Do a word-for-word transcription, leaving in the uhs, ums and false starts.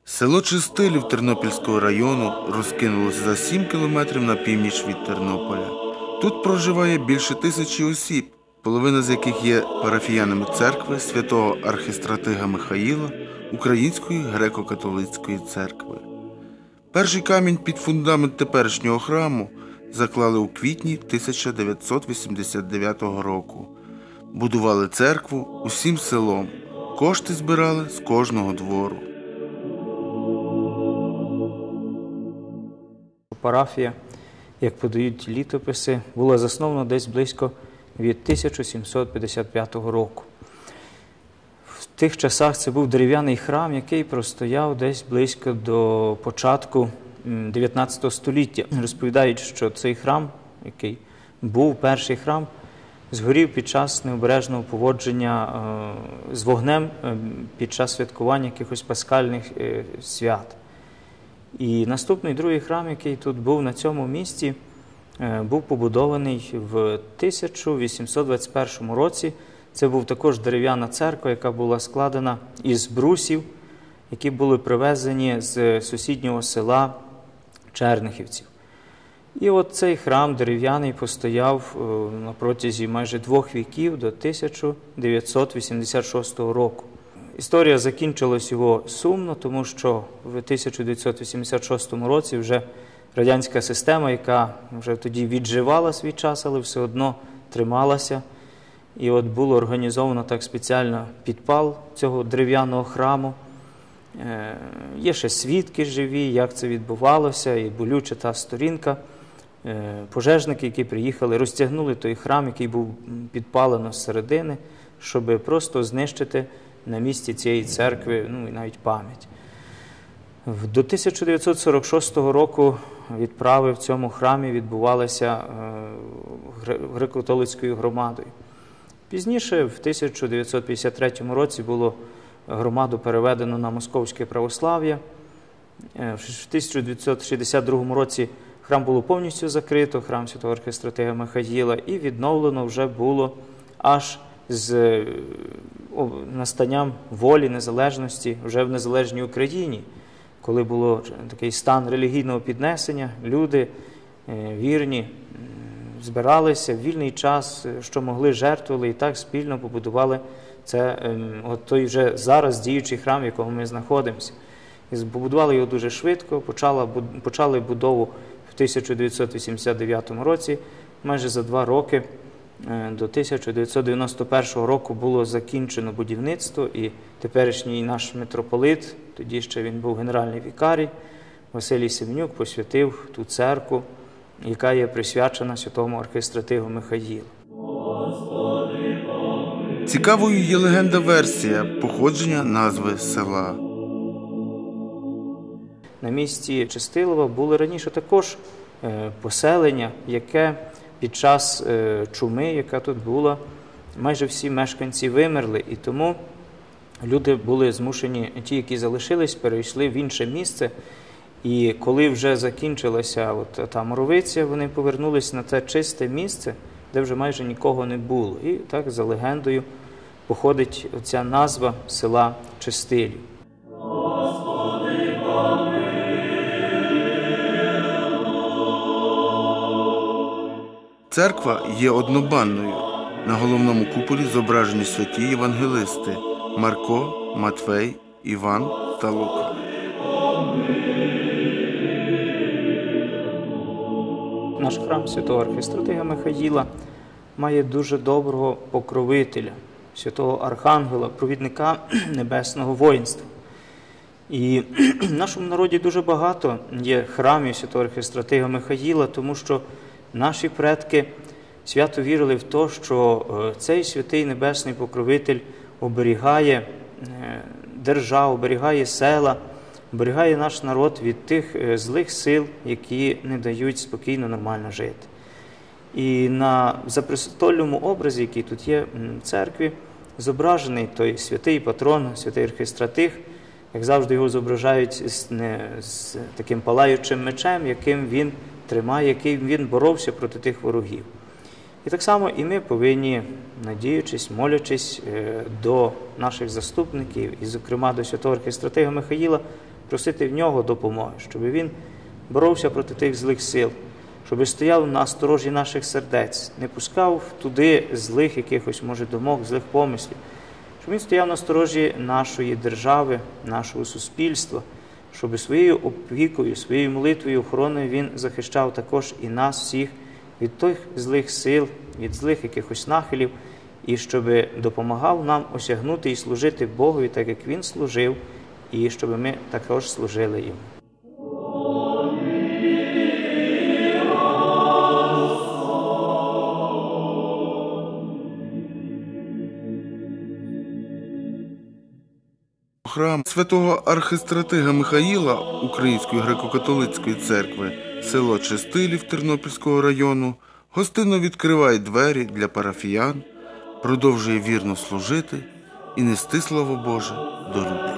Село Чистилів Тернопільського району розкинулося за сім кілометрів на північ від Тернополя. Тут проживає більше тисячі осіб, половина з яких є парафіянами церкви святого архистратига Михаїла Української греко-католицької церкви. Перший камінь під фундамент теперішнього храму заклали у квітні тисяча дев'ятсот вісімдесят дев'ятого року. Будували церкву усім селом, кошти збирали з кожного двору. Парафія, як подають літописи, була заснована десь близько від тисяча сімсот п'ятдесят п'ятого року. В тих часах це був дерев'яний храм, який простояв десь близько до початку дев'ятнадцятого століття. Розповідають, що цей храм, який був перший храм, згорів під час необережного поводження з вогнем під час святкування якихось пасхальних свят. І наступний другий храм, який тут був на цьому місці, був побудований в тисяча вісімсот двадцять першому році. Це був також дерев'яна церква, яка була складена із брусів, які були привезені з сусіднього села Чернихівців. І от цей храм дерев'яний постояв на протязі майже двох віків до тисяча дев'ятсот вісімдесят шостого року. Історія закінчилась його сумно, тому що в тисяча дев'ятсот вісімдесят шостому році вже радянська система, яка вже тоді відживала свій час, але все одно трималася. І от було організовано так спеціально підпал цього дерев'яного храму. Є ще свідки живі, як це відбувалося, і болюча та сторінка. Пожежники, які приїхали, розтягнули той храм, який був підпалено з середини, щоб просто знищити на місці цієї церкви, ну і навіть пам'ять. До тисяча дев'ятсот сорок шостого року відправи в цьому храмі відбувалися греко-католицькою громадою. Пізніше, в тисяча дев'ятсот п'ятдесят третьому році, було громаду переведено на московське православ'я. В тисяча дев'ятсот шістдесят другому році храм було повністю закрито, храм святого архистратига Михаїла, і відновлено вже було аж з настанням волі, незалежності вже в незалежній Україні, коли було такий стан релігійного піднесення, люди вірні збиралися в вільний час, що могли, жертвували і так спільно побудували це, от той вже зараз діючий храм, в якому ми знаходимося. І побудували його дуже швидко, почали, почали будову в тисяча дев'ятсот вісімдесят дев'ятому році, майже за два роки. До тисяча дев'ятсот дев'яносто першого року було закінчено будівництво, і теперішній наш митрополит, тоді ще він був генеральний вікарій, Василій Семенюк посвятив ту церкву, яка є присвячена святому архистратигу Михаїлу. Цікавою є легенда-версія походження назви села. На місці Чистилова були раніше також поселення, яке під час чуми, яка тут була, майже всі мешканці вимерли, і тому люди були змушені, ті, які залишились, перейшли в інше місце. І коли вже закінчилася от та моровиця, вони повернулись на це чисте місце, де вже майже нікого не було. І так, за легендою, походить оця назва села Чистилів. Церква є однобанною. На головному куполі зображені святі євангелисти – Марко, Матвей, Іван та Лука. Наш храм святого архистратига Михаїла має дуже доброго покровителя, святого архангела, провідника небесного воїнства. І в нашому народі дуже багато є храмів святого архистратига Михаїла, тому що наші предки свято вірили в те, що цей святий небесний покровитель оберігає державу, оберігає села, оберігає наш народ від тих злих сил, які не дають спокійно, нормально жити. І на запрестольному образі, який тут є в церкві, зображений той святий патрон, святий архистратиг, як завжди його зображають з, не, з таким палаючим мечем, яким він тримає, яким він боровся проти тих ворогів. І так само і ми повинні, надіючись, молячись до наших заступників, і, зокрема, до святого архистратига Михаїла, просити в нього допомоги, щоб він боровся проти тих злих сил, щоб стояв на сторожі наших сердець, не пускав туди злих якихось, може, думок, злих помислів, щоб він стояв на сторожі нашої держави, нашого суспільства, щоб своєю опікою, своєю молитвою, охороною він захищав також і нас всіх від тих злих сил, від злих якихось нахилів, і щоб допомагав нам осягнути і служити Богові, так як Він служив, і щоб ми також служили Йому. Храм святого архистратига Михаїла Української греко-католицької церкви, село Чистилів Тернопільського району, гостинно відкриває двері для парафіян, продовжує вірно служити і нести, слава Боже, до людей.